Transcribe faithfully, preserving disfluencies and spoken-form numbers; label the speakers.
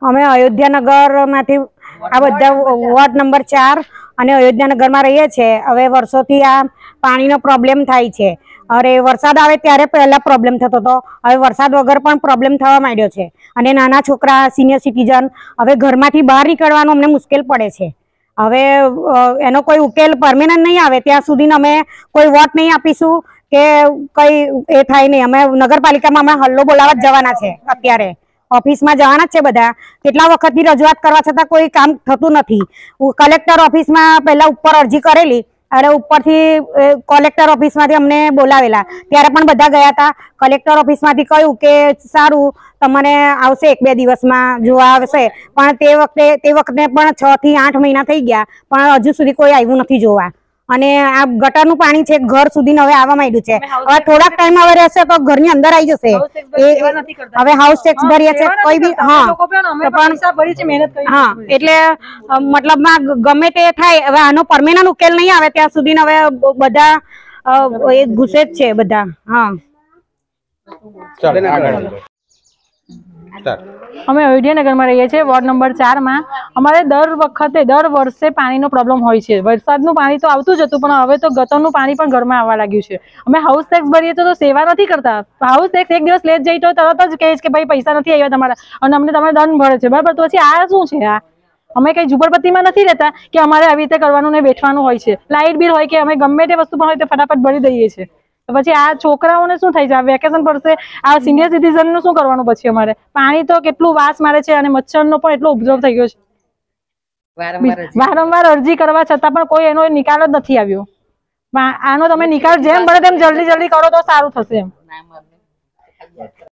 Speaker 1: અમે અયોધ્યાનગરમાંથી આ બધા વોર્ડ નંબર ચાર અને અયોધ્યાનગરમાં રહીએ છીએ। હવે વર્ષોથી આ પાણીનો પ્રોબ્લેમ થાય છે। અરે વરસાદ આવે ત્યારે પહેલા પ્રોબ્લેમ થતો હતો, હવે વરસાદ વગર પણ પ્રોબ્લેમ થવા માંડ્યો છે અને નાના છોકરા, સિનિયર સિટીઝન હવે ઘરમાંથી બહાર નીકળવાનું અમને મુશ્કેલ પડે છે। હવે એનો કોઈ ઉકેલ પરમેનન્ટ નહીં આવે ત્યાં સુધી અમે કોઈ વોટ નહીં આપીશું કે કઈ એ થાય નહીં। અમે નગરપાલિકામાં અમે હલ્લો બોલાવવા જ જવાના છે। અત્યારે ઓફિસમાં જવાના જ છે બધા। કેટલા વખતની રજૂઆત કરવા છતાં કોઈ કામ થતું નથી। કલેક્ટર ઓફિસમાં પહેલા ઉપર અરજી કરેલી અને ઉપરથી કલેક્ટર ઓફિસમાંથી અમને બોલાવેલા ત્યારે પણ બધા ગયા હતા। કલેક્ટર ઓફિસમાંથી કહ્યું કે સારું તમને આવશે એક બે દિવસમાં જોવા આવશે, પણ તે વખતે તે વખતે પણ છ થી આઠ મહિના થઈ ગયા પણ હજુ સુધી કોઈ આવ્યું નથી જોવા। અને આ ગટરનું પાણી છે ઘર સુધી હવે આવવા માંડ્યું છે। હવે થોડાક ટાઈમ હવે રહેશે તો ઘરની અંદર આવી જશે। હવે હાઉસ ટેક્સ ભરીએ છે કોઈ બી હા હા એટલે મતલબમાં ગમે તે થાય। હવે આનો પરમેનન્ટ ઉકેલ નહીં આવે ત્યાં સુધી હવે બધા એ ઘૂસે જ છે બધા। હા
Speaker 2: અમે અયોધ્યાનગરમાં રહીએ છીએ વોર્ડ નંબર ચાર માં। અમારે દર વખતે દર વર્ષે પાણીનો પ્રોબ્લેમ હોય છે। વરસાદનું પાણી તો આવતું જ હતું પણ હવે તો ગટરનું પાણી પણ ઘરમાં આવવા લાગ્યું છે। અમે હાઉસ ટેક્સ ભરીએ તો સેવા નથી કરતા। હાઉસ ટેક્સ એક દિવસ લેટ જઈ તો તરત જ કહે કે ભાઈ પૈસા નથી આવ્યા તમારા અને અમને તમે દંડ ભરે છે, બરાબર? તો પછી આ શું છે? આ અમે કઈ ઝુંપડપટ્ટીમાં નથી રહેતા કે અમારે આવી રીતે કરવાનું ને બેઠવાનું હોય છે। લાઇટ બિલ હોય કે અમે ગમે તે વસ્તુ પણ હોય તો ફટાફટ ભરી દઈએ છીએ। તો પછી આ છોકરાઓને શું થાય છે? આ વેકેશન પડશે, આ સિનિયર સિટીઝન નું શું કરવાનું પછી? અમારે પાણી તો કેટલું વાસ મારે છે અને મચ્છરનો પણ એટલો ઉપદ્રવ થઈ ગયો છે। વારંવાર અરજી કરવા છતાં પણ કોઈ એનો નિકાલ જ નથી આવ્યો। આનો તમે નિકાલ જેમ બને તેમ જલ્દી જલ્દી કરો તો સારું થશે એમ।